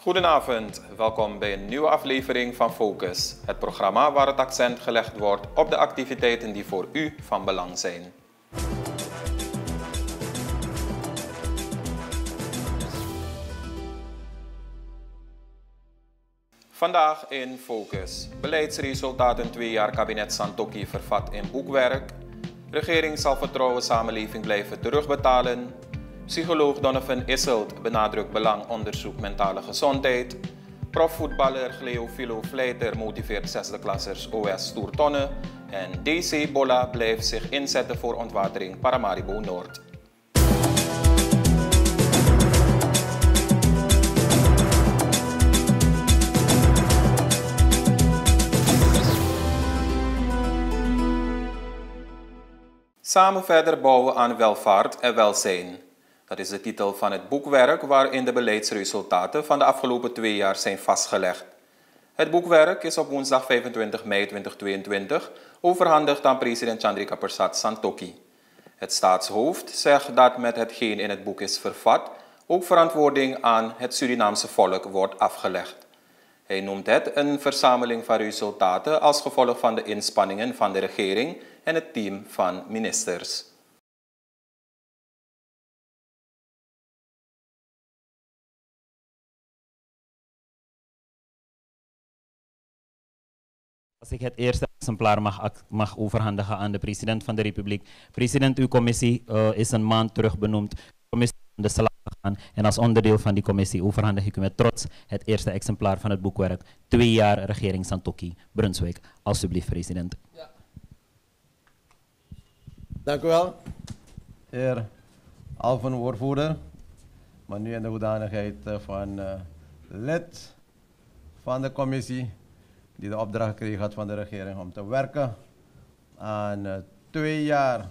Goedenavond, welkom bij een nieuwe aflevering van Focus, het programma waar het accent gelegd wordt op de activiteiten die voor u van belang zijn. Vandaag in Focus. Beleidsresultaten 2 jaar kabinet Santokki vervat in boekwerk. Regering zal vertrouwen samenleving blijven terugbetalen. Psycholoog Donovan Isselt benadrukt belang onderzoek mentale gezondheid. Profvoetballer Cleo Filo Vleiter motiveert 6e klassers OS Stoertonne. En DC Bolla blijft zich inzetten voor ontwatering Paramaribo Noord. Samen verder bouwen aan welvaart en welzijn. Dat is de titel van het boekwerk waarin de beleidsresultaten van de afgelopen 2 jaar zijn vastgelegd. Het boekwerk is op woensdag 25 mei 2022 overhandigd aan president Chandrika Persat Santokki. Het staatshoofd zegt dat met hetgeen in het boek is vervat ook verantwoording aan het Surinaamse volk wordt afgelegd. Hij noemt het een verzameling van resultaten als gevolg van de inspanningen van de regering en het team van ministers. Als ik het eerste exemplaar mag overhandigen aan de president van de Republiek. President, uw commissie is een maand terug benoemd. De commissie is aan de slag gegaan en als onderdeel van die commissie overhandig ik u met trots het eerste exemplaar van het boekwerk 2 jaar regering Santokki, Brunswijk. Alsjeblieft, president. Ja. Dank u wel, heer Alphen, woordvoerder, maar nu in de hoedanigheid van lid van de commissie die de opdracht gekregen had van de regering om te werken aan 2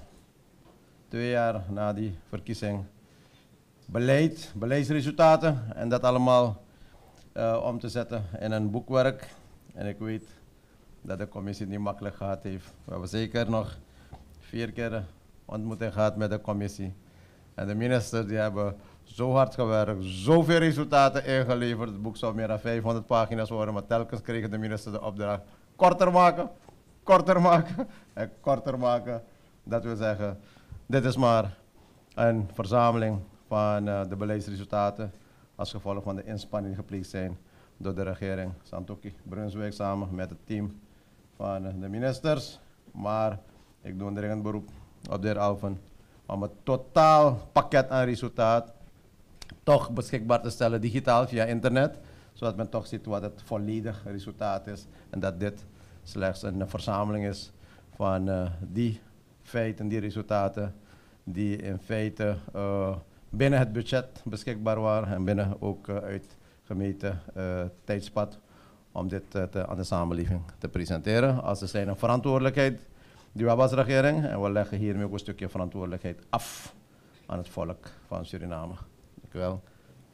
jaar na die verkiezing beleidsresultaten en dat allemaal om te zetten in een boekwerk. En ik weet dat de commissie het niet makkelijk gehad heeft. We hebben zeker nog 4 keer ontmoeting gehad met de commissie. En de ministers die hebben zo hard gewerkt, zoveel resultaten ingeleverd. Het boek zou meer dan 500 pagina's worden, maar telkens kregen de ministers de opdracht korter maken en korter maken. Dat wil zeggen, dit is maar een verzameling van de beleidsresultaten als gevolg van de inspanningen die gepleegd zijn door de regering Santokki Brunswijk samen met het team van de ministers. Maar ik doe een dringend beroep op de heer Alphen om het totaal pakket aan resultaat toch beschikbaar te stellen digitaal via internet, zodat men toch ziet wat het volledige resultaat is en dat dit slechts een verzameling is van die feiten, die resultaten die in feite binnen het budget beschikbaar waren en binnen ook uitgemeten tijdspad om dit aan de samenleving te presenteren. Als er zijn een verantwoordelijkheid die we hebben als regering en we leggen hiermee ook een stukje verantwoordelijkheid af aan het volk van Suriname. Dank u wel.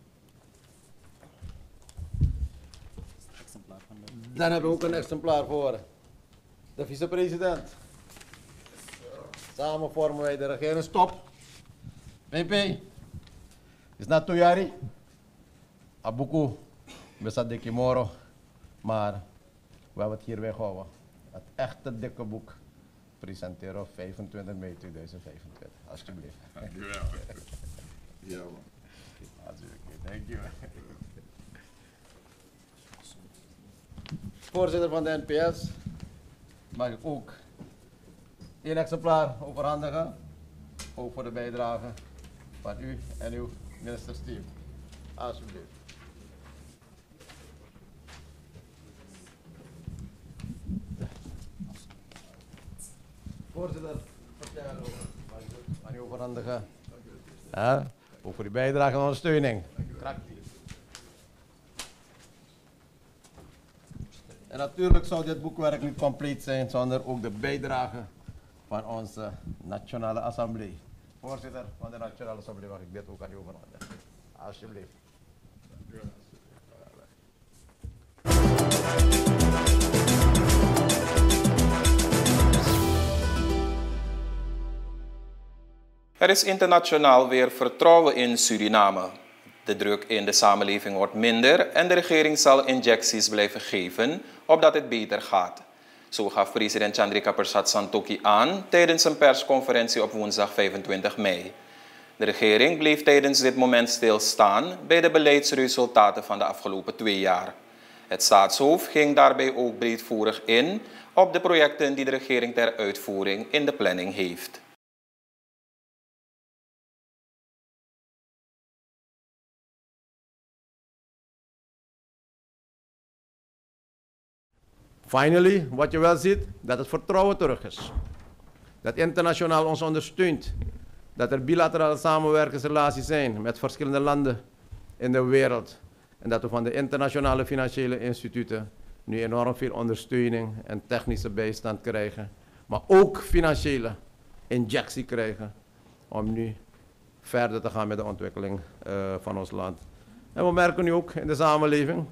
Dan hebben we ook een exemplaar voor de vicepresident. Samen vormen wij de regering. Stop. PP. Is na Tuyari. Abuku. Besat de Kimoro. Maar we hebben het hier weggehouden. Het echte dikke boek presenteren op 25 mei 2025. Alsjeblieft. Dank u wel. Ja, man. Dank u wel. Voorzitter van de NPS, mag ik ook 1 exemplaar overhandigen, ook voor de bijdrage van u en uw ministersteam. Alsjeblieft. Voorzitter, vertel mag ik het aan u overhandigen. Ja, ook voor die bijdrage en ondersteuning. En natuurlijk zou dit boekwerk niet compleet zijn zonder ook de bijdrage van onze Nationale Assemblée. Voorzitter van de Nationale Assemblée, mag ik dit ook aan u overhandigen. Alsjeblieft. Er is internationaal weer vertrouwen in Suriname. De druk in de samenleving wordt minder en de regering zal injecties blijven geven, opdat het beter gaat. Zo gaf president Chandrika Persat Santokhi aan tijdens een persconferentie op woensdag 25 mei. De regering bleef tijdens dit moment stilstaan bij de beleidsresultaten van de afgelopen 2 jaar. Het staatshoofd ging daarbij ook breedvoerig in op de projecten die de regering ter uitvoering in de planning heeft. Finally, wat je wel ziet, dat het vertrouwen terug is. Dat internationaal ons ondersteunt. Dat er bilaterale samenwerkingsrelaties zijn met verschillende landen in de wereld. En dat we van de internationale financiële instituten nu enorm veel ondersteuning en technische bijstand krijgen. Maar ook financiële injectie krijgen om nu verder te gaan met de ontwikkeling van ons land. En we merken nu ook in de samenleving,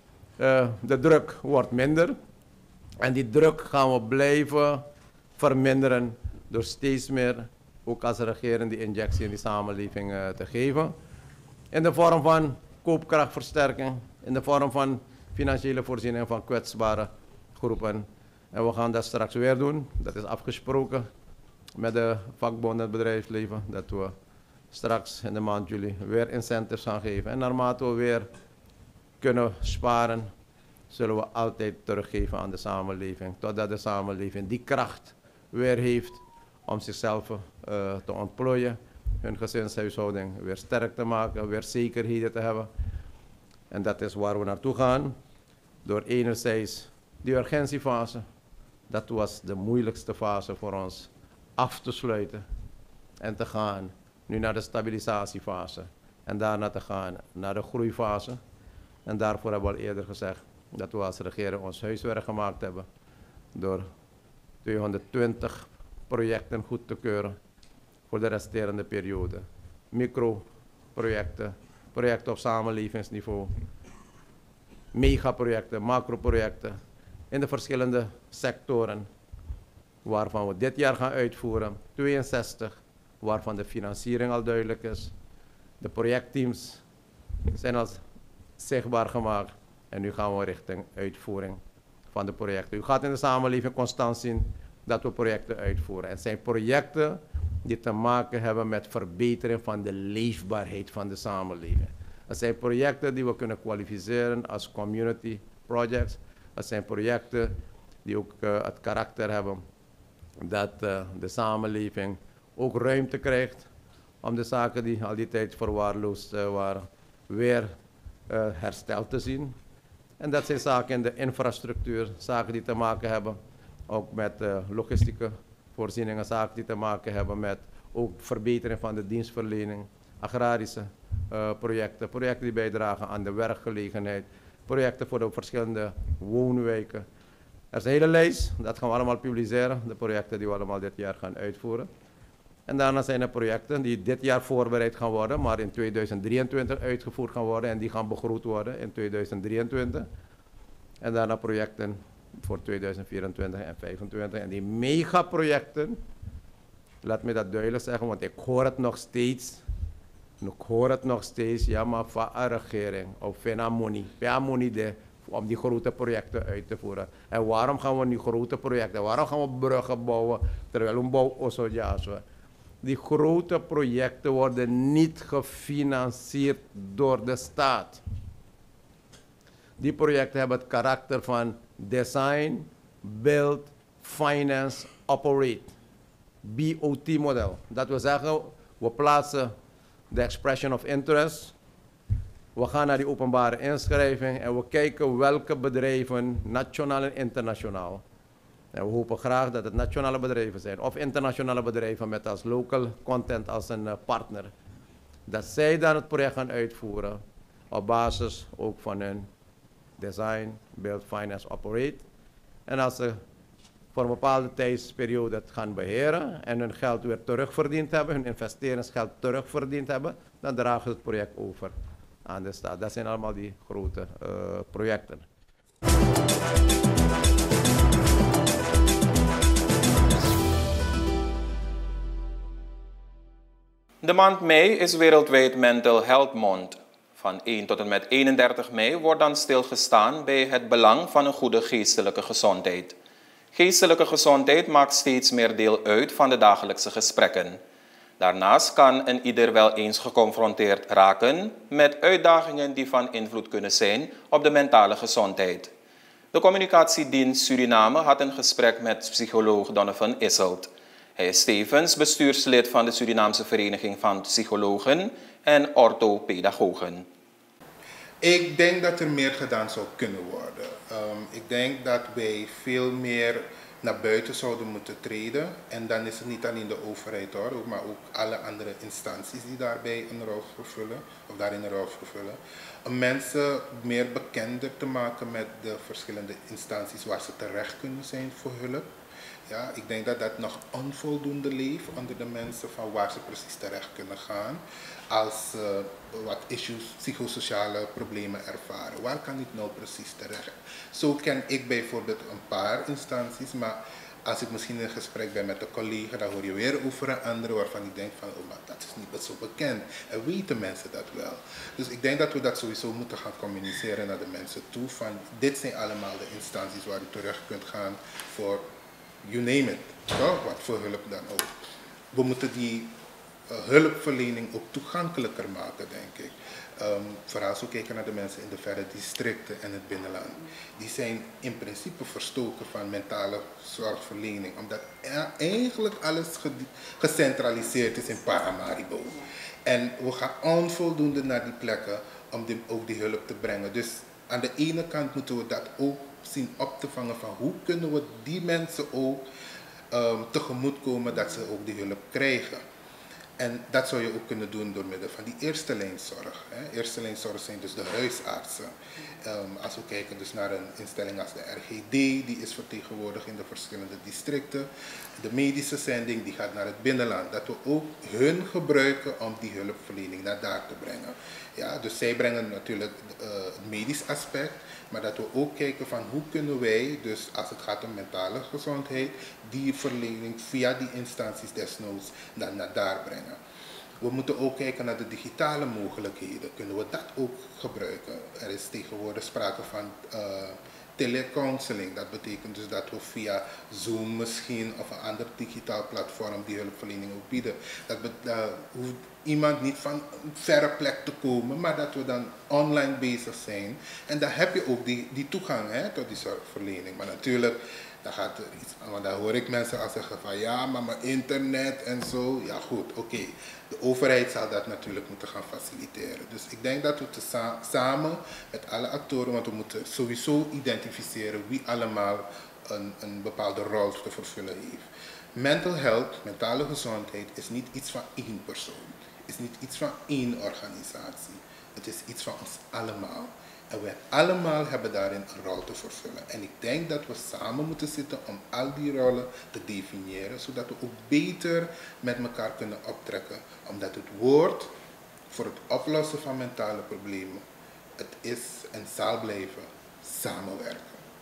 de druk wordt minder. En die druk gaan we blijven verminderen door steeds meer, ook als regering, die injectie in die samenleving te geven. In de vorm van koopkrachtversterking, in de vorm van financiële voorziening van kwetsbare groepen. En we gaan dat straks weer doen. Dat is afgesproken met de vakbonden en het bedrijfsleven. Dat we straks in de maand juli weer incentives gaan geven. En naarmate we weer kunnen sparen, zullen we altijd teruggeven aan de samenleving. Totdat de samenleving die kracht weer heeft om zichzelf te ontplooien. Hun gezinshuishouding weer sterk te maken, weer zekerheden te hebben. En dat is waar we naartoe gaan. Door enerzijds die urgentiefase, dat was de moeilijkste fase voor ons, af te sluiten. En te gaan nu naar de stabilisatiefase. En daarna te gaan naar de groeifase. En daarvoor hebben we al eerder gezegd dat we als regering ons huiswerk gemaakt hebben. Door 220 projecten goed te keuren voor de resterende periode. Microprojecten, projecten op samenlevingsniveau, megaprojecten, macroprojecten in de verschillende sectoren waarvan we dit jaar gaan uitvoeren. 62, waarvan de financiering al duidelijk is. De projectteams zijn al zichtbaar gemaakt en nu gaan we richting uitvoering van de projecten. U gaat in de samenleving constant zien dat we projecten uitvoeren. Het zijn projecten die te maken hebben met verbetering van de leefbaarheid van de samenleving. Het zijn projecten die we kunnen kwalificeren als community projects. Het zijn projecten die ook het karakter hebben dat de samenleving ook ruimte krijgt om de zaken die al die tijd verwaarloosd waren weer hersteld te zien. En dat zijn zaken in de infrastructuur, zaken die te maken hebben ook met logistieke voorzieningen, zaken die te maken hebben met ook verbetering van de dienstverlening, agrarische projecten, projecten die bijdragen aan de werkgelegenheid, projecten voor de verschillende woonwijken. Er is een hele lijst, dat gaan we allemaal publiceren, de projecten die we allemaal dit jaar gaan uitvoeren. En daarna zijn er projecten die dit jaar voorbereid gaan worden, maar in 2023 uitgevoerd gaan worden en die gaan begroet worden in 2023. En daarna projecten voor 2024 en 2025. En die megaprojecten, laat me dat duidelijk zeggen, want ik hoor het nog steeds, ja maar van een regering of van money om die grote projecten uit te voeren. En waarom gaan we nu grote projecten, waarom gaan we bruggen bouwen, terwijl we bouwen osoja's. Die grote projecten worden niet gefinancierd door de staat. Die projecten hebben het karakter van design, build, finance, operate. BOT-model. Dat wil zeggen, we plaatsen de expression of interest. We gaan naar die openbare inschrijving en we kijken welke bedrijven, nationaal en internationaal. En we hopen graag dat het nationale bedrijven zijn of internationale bedrijven met als local content als een partner. Dat zij dan het project gaan uitvoeren op basis ook van hun design, build, finance, operate. En als ze voor een bepaalde tijdsperiode het gaan beheren en hun geld weer terugverdiend hebben, hun investeringsgeld terugverdiend hebben, dan dragen ze het project over aan de staat. Dat zijn allemaal die grote projecten. De maand mei is wereldwijd Mental Health Month. Van 1 tot en met 31 mei wordt dan stilgestaan bij het belang van een goede geestelijke gezondheid. Geestelijke gezondheid maakt steeds meer deel uit van de dagelijkse gesprekken. Daarnaast kan een ieder wel eens geconfronteerd raken met uitdagingen die van invloed kunnen zijn op de mentale gezondheid. De communicatiedienst Suriname had een gesprek met psycholoog Donovan Isselt. Hij is tevens bestuurslid van de Surinaamse Vereniging van Psychologen en orthopedagogen. Ik denk dat er meer gedaan zou kunnen worden. Ik denk dat wij veel meer naar buiten zouden moeten treden. En dan is het niet alleen de overheid hoor, maar ook alle andere instanties die daarbij een rol vervullen, of daarin een rol vervullen. Om mensen meer bekender te maken met de verschillende instanties waar ze terecht kunnen zijn voor hulp. Ja, ik denk dat dat nog onvoldoende leeft onder de mensen van waar ze precies terecht kunnen gaan. Als wat issues, psychosociale problemen ervaren. Waar kan ik nou precies terecht? Zo ken ik bijvoorbeeld een paar instanties, maar als ik misschien in een gesprek ben met een collega, dan hoor je weer over een andere waarvan ik denk van, oh, maar dat is niet zo bekend. En weten mensen dat wel? Dus ik denk dat we dat sowieso moeten gaan communiceren naar de mensen toe. Van, dit zijn allemaal de instanties waar je terecht kunt gaan voor, you name it, toch? Wat voor hulp dan ook. We moeten die hulpverlening ook toegankelijker maken, denk ik. Vooral zo kijken naar de mensen in de verre districten en het binnenland. Die zijn in principe verstoken van mentale zorgverlening, omdat eigenlijk alles gecentraliseerd is in Paramaribo. En we gaan onvoldoende naar die plekken om ook die hulp te brengen. Dus aan de ene kant moeten we dat ook zien op te vangen van hoe kunnen we die mensen ook tegemoetkomen dat ze ook die hulp krijgen. En dat zou je ook kunnen doen door middel van die eerste lijnzorg. Eerste lijnzorg zijn dus de huisartsen. Als we kijken dus naar een instelling als de RGD, die is vertegenwoordigd in de verschillende districten. De medische zending die gaat naar het binnenland. Dat we ook hun gebruiken om die hulpverlening naar daar te brengen. Ja, dus zij brengen natuurlijk het medisch aspect, maar dat we ook kijken van hoe kunnen wij, dus als het gaat om mentale gezondheid, die verlening via die instanties desnoods dan naar daar brengen. We moeten ook kijken naar de digitale mogelijkheden. Kunnen we dat ook gebruiken? Er is tegenwoordig sprake van telecounseling. Dat betekent dus dat we via Zoom misschien of een ander digitaal platform die hulpverlening ook bieden. Dat hoeft iemand niet van een verre plek te komen, maar dat we dan online bezig zijn. En dan heb je ook die toegang tot die zorgverlening. Maar natuurlijk, dan gaat er iets, want dan hoor ik mensen al zeggen van ja, maar mijn internet en zo. Ja goed, oké. De overheid zal dat natuurlijk moeten gaan faciliteren. Dus ik denk dat we samen met alle actoren, want we moeten sowieso identificeren wie allemaal een bepaalde rol te vervullen heeft. Mental health, mentale gezondheid, is niet iets van één persoon. Is niet iets van één organisatie. Het is iets van ons allemaal. En wij allemaal hebben daarin een rol te vervullen. En ik denk dat we samen moeten zitten om al die rollen te definiëren, zodat we ook beter met elkaar kunnen optrekken. Omdat het woord voor het oplossen van mentale problemen, het is en zal blijven samenwerken.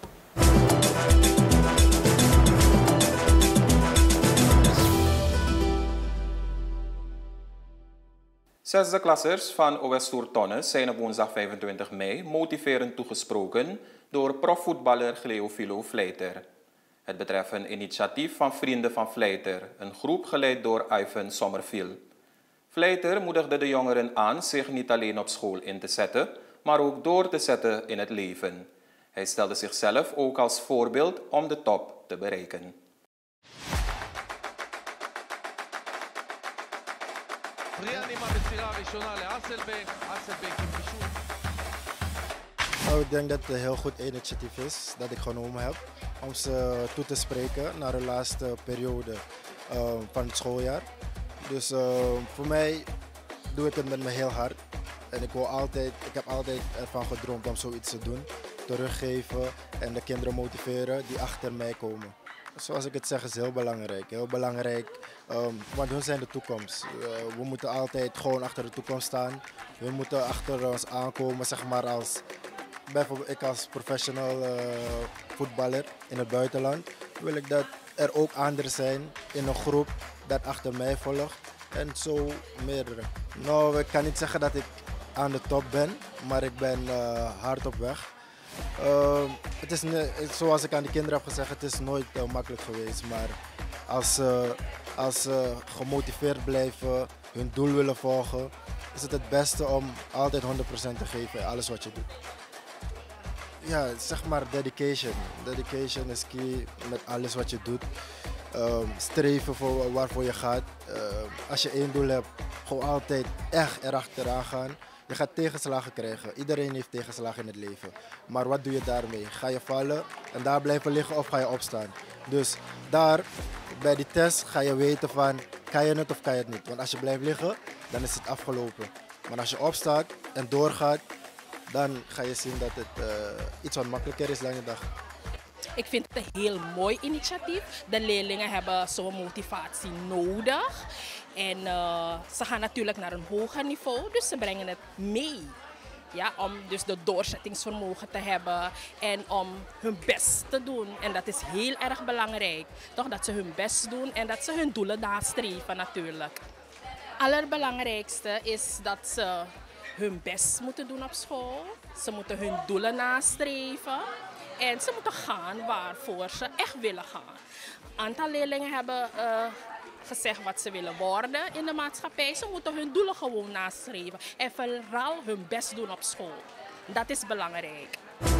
Zesde klassers van OS Stoertonne zijn op woensdag 25 mei motiverend toegesproken door profvoetballer Cleofilo Vleiter. Het betreft een initiatief van Vrienden van Vleiter, een groep geleid door Ivan Sommerville. Vleiter moedigde de jongeren aan zich niet alleen op school in te zetten, maar ook door te zetten in het leven. Hij stelde zichzelf ook als voorbeeld om de top te bereiken. Nou, ik denk dat het een heel goed initiatief is dat ik genomen heb om ze toe te spreken naar de laatste periode van het schooljaar. Dus voor mij doe ik het met me heel hard. En ik heb altijd ervan gedroomd om zoiets te doen. Teruggeven en de kinderen motiveren die achter mij komen. Zoals ik het zeg, is heel belangrijk. Heel belangrijk, want hun zijn de toekomst. We moeten altijd gewoon achter de toekomst staan. We moeten achter ons aankomen, zeg maar bijvoorbeeld ik als professional voetballer in het buitenland, wil ik dat er ook anderen zijn in een groep dat achter mij volgt en zo meerdere. Nou, ik kan niet zeggen dat ik aan de top ben, maar ik ben hard op weg. Het is zoals ik aan de kinderen heb gezegd, het is nooit makkelijk geweest. Maar als ze gemotiveerd blijven, hun doel willen volgen, is het beste om altijd 100% te geven in alles wat je doet. Ja, zeg maar dedication. Dedication is key met alles wat je doet. Streven voor waarvoor je gaat. Als je één doel hebt, gewoon altijd echt erachteraan gaan. Je gaat tegenslagen krijgen. Iedereen heeft tegenslagen in het leven. Maar wat doe je daarmee? Ga je vallen en daar blijven liggen of ga je opstaan? Dus daar, bij die test, ga je weten van, kan je het of kan je het niet? Want als je blijft liggen, dan is het afgelopen. Maar als je opstaat en doorgaat, dan ga je zien dat het iets wat makkelijker is dan je dacht. Ik vind het een heel mooi initiatief. De leerlingen hebben zo'n motivatie nodig. En ze gaan natuurlijk naar een hoger niveau, dus ze brengen het mee. Ja, om dus de doorzettingsvermogen te hebben en om hun best te doen. En dat is heel erg belangrijk. Toch dat ze hun best doen en dat ze hun doelen nastreven natuurlijk. Het allerbelangrijkste is dat ze hun best moeten doen op school. Ze moeten hun doelen nastreven. En ze moeten gaan waarvoor ze echt willen gaan. Een aantal leerlingen hebben gezegd wat ze willen worden in de maatschappij. Ze moeten hun doelen gewoon nastreven. En vooral hun best doen op school. Dat is belangrijk.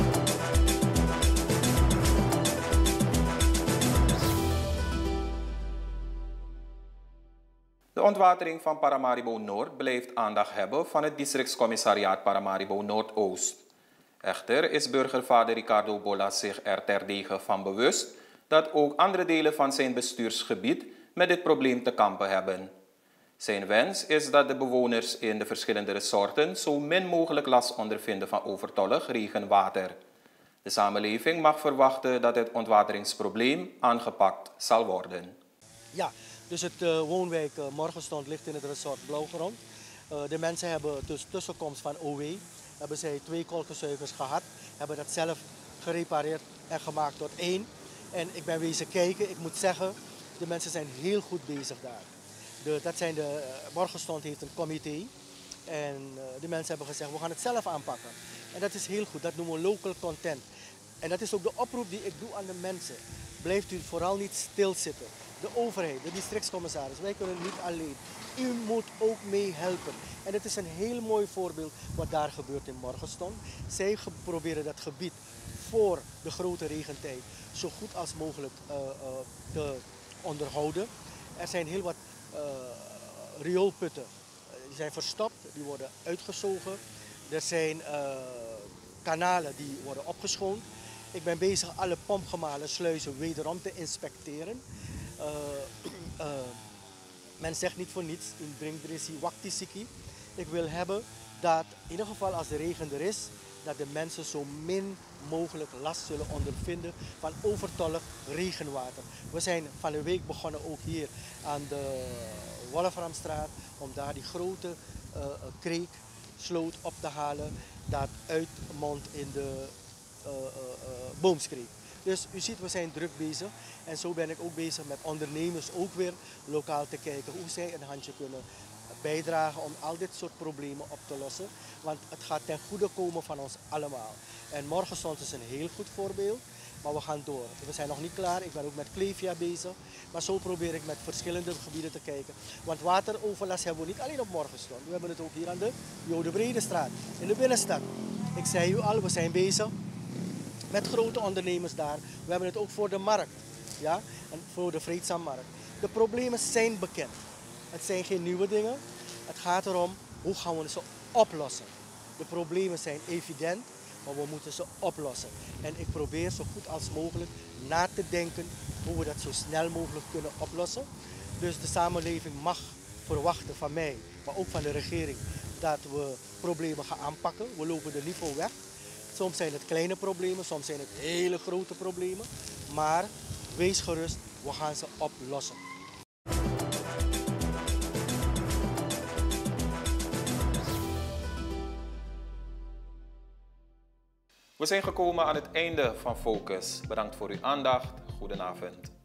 De ontwatering van Paramaribo Noord blijft aandacht hebben van het districtscommissariaat Paramaribo Noordoost. Echter is burgervader Ricardo Bolas zich er terdege van bewust dat ook andere delen van zijn bestuursgebied met dit probleem te kampen hebben. Zijn wens is dat de bewoners in de verschillende resorten zo min mogelijk last ondervinden van overtollig regenwater. De samenleving mag verwachten dat het ontwateringsprobleem aangepakt zal worden. Ja, dus het woonwijk Morgenstond ligt in het resort Blauwgrond. De mensen hebben dus tussenkomst van OW. Hebben zij 2 kolkenzuigers gehad. Hebben dat zelf gerepareerd en gemaakt tot 1. En ik ben wezen kijken. Ik moet zeggen, de mensen zijn heel goed bezig daar. Morgenstond heeft een comité. En de mensen hebben gezegd, we gaan het zelf aanpakken. En dat is heel goed. Dat noemen we local content. En dat is ook de oproep die ik doe aan de mensen. Blijft u vooral niet stilzitten. De overheid, de districtscommissaris, wij kunnen niet alleen. U moet ook meehelpen. En het is een heel mooi voorbeeld wat daar gebeurt in Morgenstond. Zij proberen dat gebied voor de grote regentijd zo goed als mogelijk te onderhouden. Er zijn heel wat rioolputten. Die zijn verstopt, die worden uitgezogen. Er zijn kanalen die worden opgeschoond. Ik ben bezig alle pompgemalen sluizen wederom te inspecteren. Men zegt niet voor niets, in Drinkdrissi Waktisiki. Ik wil hebben dat, in ieder geval als de regen er is, dat de mensen zo min mogelijk last zullen ondervinden van overtollig regenwater. We zijn van de week begonnen ook hier aan de Wolframstraat om daar die grote kreeksloot op te halen dat uitmondt in de Boomskreek. Dus u ziet, we zijn druk bezig en zo ben ik ook bezig met ondernemers ook weer lokaal te kijken hoe zij een handje kunnen bijdragen om al dit soort problemen op te lossen. Want het gaat ten goede komen van ons allemaal. En Morgenstond is een heel goed voorbeeld, maar we gaan door. We zijn nog niet klaar, ik ben ook met Klevia bezig, maar zo probeer ik met verschillende gebieden te kijken. Want wateroverlast hebben we niet alleen op Morgenstond, we hebben het ook hier aan de Jodebredestraat, in de binnenstad. Ik zei u al, we zijn bezig met grote ondernemers daar. We hebben het ook voor de markt, ja? En voor de Vreedzaammarkt. De problemen zijn bekend. Het zijn geen nieuwe dingen. Het gaat erom, hoe gaan we ze oplossen. De problemen zijn evident, maar we moeten ze oplossen. En ik probeer zo goed als mogelijk na te denken hoe we dat zo snel mogelijk kunnen oplossen. Dus de samenleving mag verwachten van mij, maar ook van de regering, dat we problemen gaan aanpakken. We lopen er niet voor weg. Soms zijn het kleine problemen, soms zijn het hele grote problemen. Maar wees gerust, we gaan ze oplossen. We zijn gekomen aan het einde van Focus. Bedankt voor uw aandacht. Goedenavond.